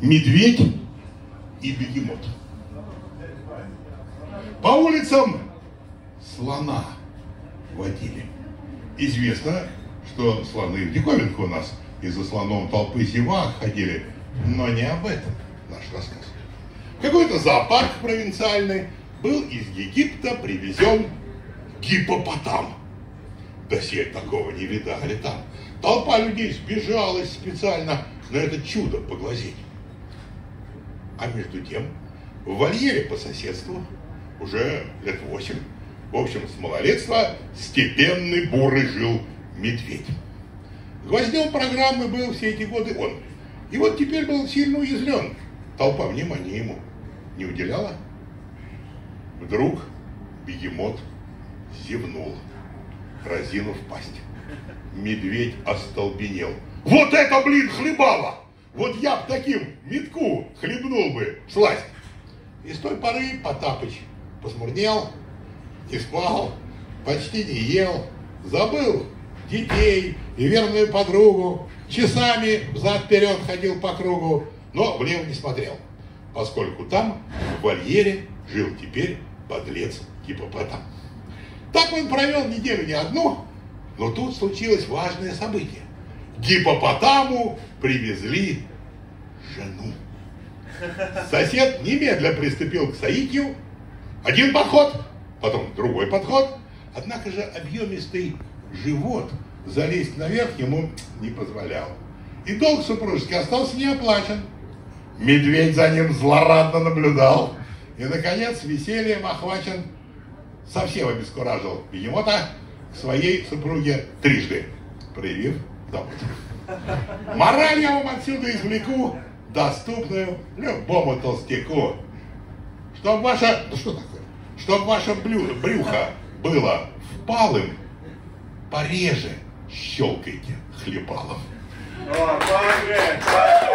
медведь и бегемот. По улицам слона водили. Известно, что слоны в диковинку у нас, и за слоном толпы зевак ходили, но не об этом наш рассказ. Какой-то зоопарк провинциальный был из Египта привезен гиппопотам. Доселе такого не видали там. Толпа людей сбежалась специально на это чудо поглазеть. А между тем в вольере по соседству уже лет 8, в общем, с малолетства, степенный бурый жил медведь. Гвоздем программы был все эти годы он. И вот теперь был сильно уязвлен. Толпа внимания ему не уделяла. Вдруг бегемот зевнул, разинув пасть. Медведь остолбенел. Вот это, блин, хлебало! Вот я б таким метку хлебнул бы всласть. И с той поры Потапыч посмурнел, не спал, почти не ел, забыл детей и верную подругу, часами взад-вперед ходил по кругу, но влево не смотрел, поскольку там, в вольере, жил теперь подлец гиппопотам. Так он провел неделю не одну, но тут случилось важное событие. Гиппопотаму привезли жену. Сосед немедля приступил к соитию. Один подход, потом другой подход. Однако же объемистый живот залезть наверх ему не позволял. И долг супружеский остался не оплачен. Медведь за ним злорадно наблюдал. И, наконец, весельем охвачен, совсем обескуражил бегемота к своей супруге трижды, проявив заботу. Мораль я вам отсюда извлеку, доступную любому толстяку. Чтоб ваше... Да что такое? Чтоб ваше брюхо было впалым, пореже щелкайте хлебалом.